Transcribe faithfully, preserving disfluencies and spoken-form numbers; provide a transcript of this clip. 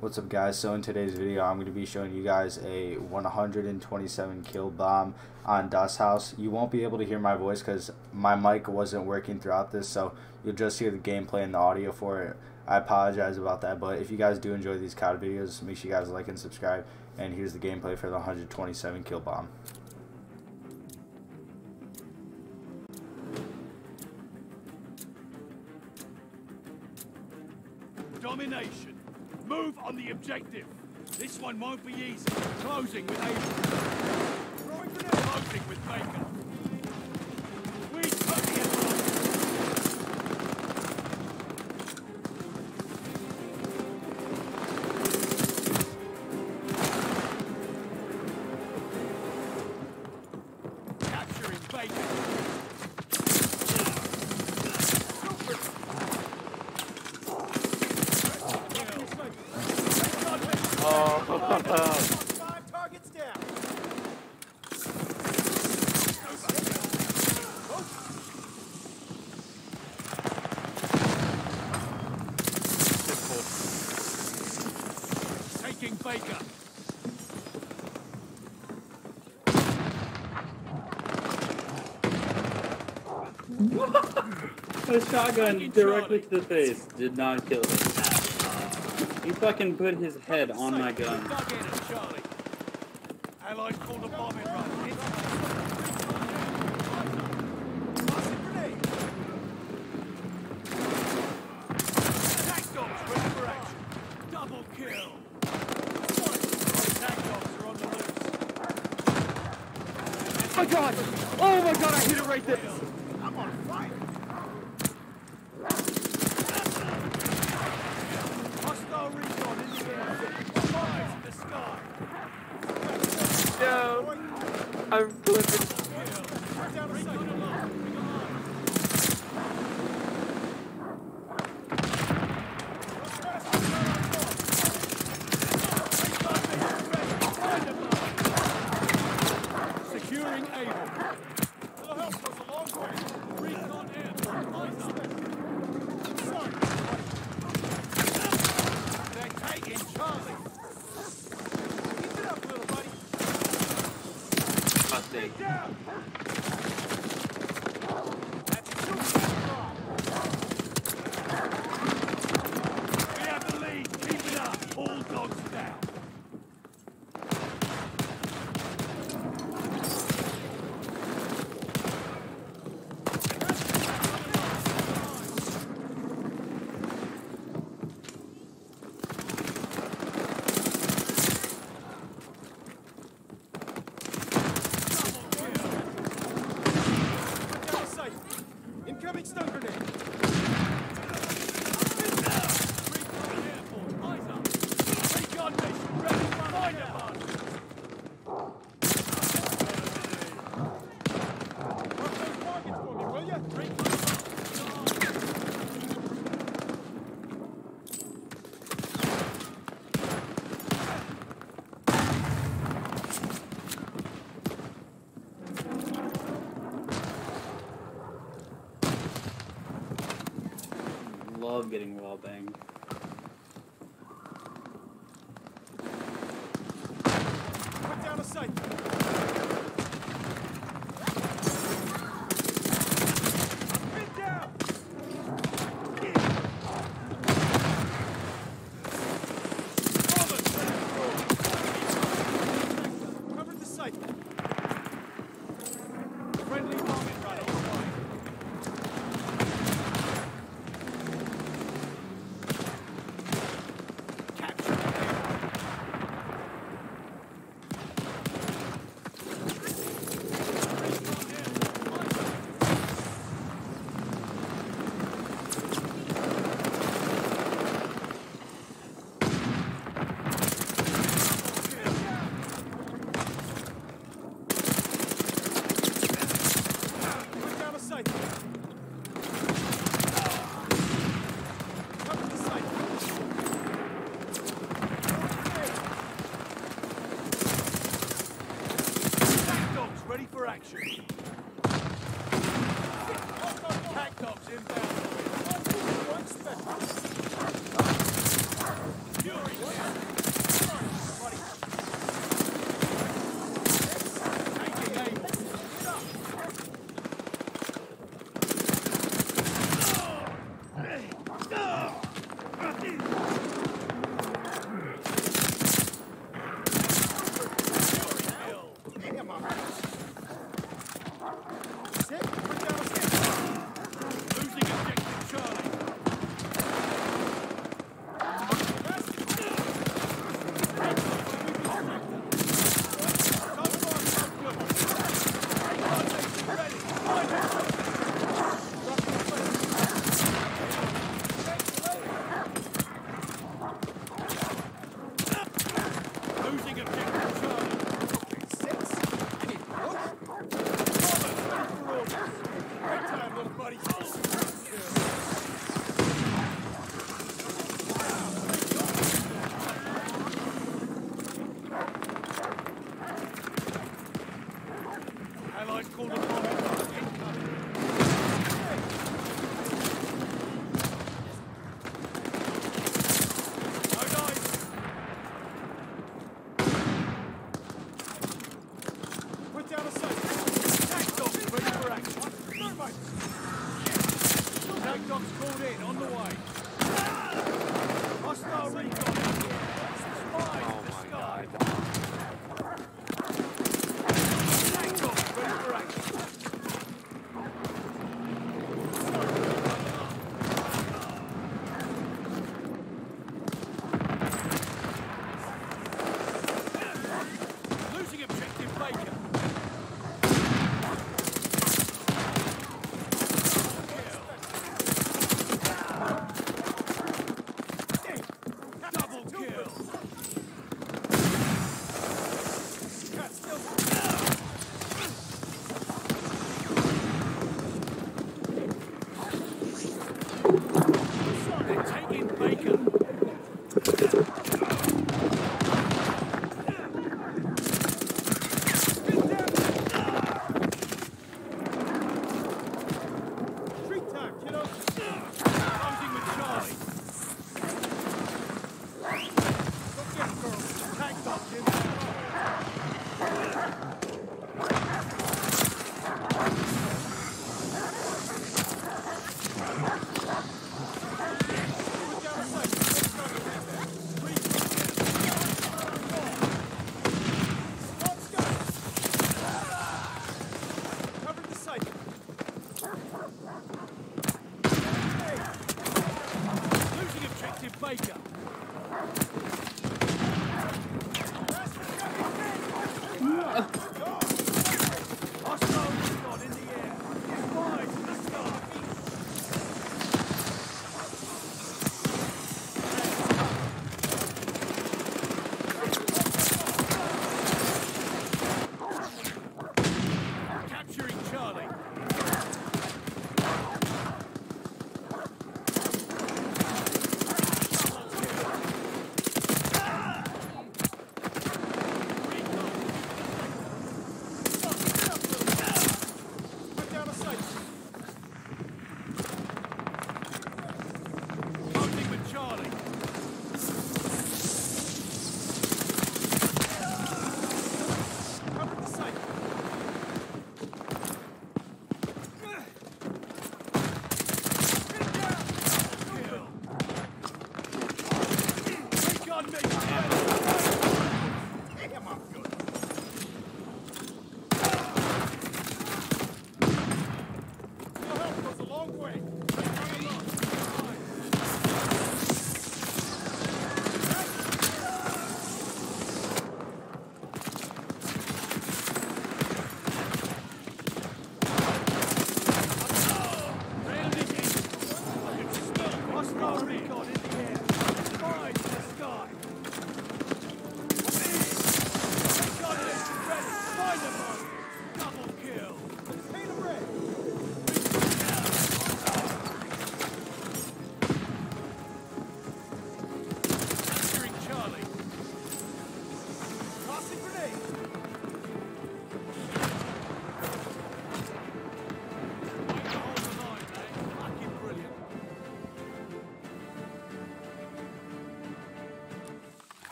What's up, guys? So in today's video I'm going to be showing you guys a one hundred twenty-seven kill bomb on Dust House. You won't be able to hear my voice because my mic wasn't working throughout this, so you'll just hear the gameplay and the audio for it. I apologize about that, but if you guys do enjoy these C O D videos, make sure you guys like and subscribe. And here's the gameplay for the one hundred twenty-seven kill bomb. Domination. Move on the objective. This one won't be easy. Closing with Aiden. Throwing grenade. Closing with Baker. We cut the advance. Capturing Baker. Oh, Five targets down. Taking Baker. a shotgun directly to the face did not kill him. He fucking put his head on my gun. Dug in at Charlie. Allies pulled a bombing run. Attack dogs ready for action. Double kill. Attack dogs are on the loose. Oh my god! Oh my god, I hit it right there! I'm on fire. Hostile recon in the air. Spies in the sky. No! I'm flipping. Down a second. Securing Able. The house goes a long way. Recon air. Eyes up. Sorry. They're taking Charlie. Keep it up, little buddy. Stay down. That's two. We have the lead. Keep it up. All dogs down. Incoming stun grenade! Recon airport, eyes up! Recon mission, ready, find a bug! Mark those targets for me, will ya? Recon Love getting wall banged. put down a sight!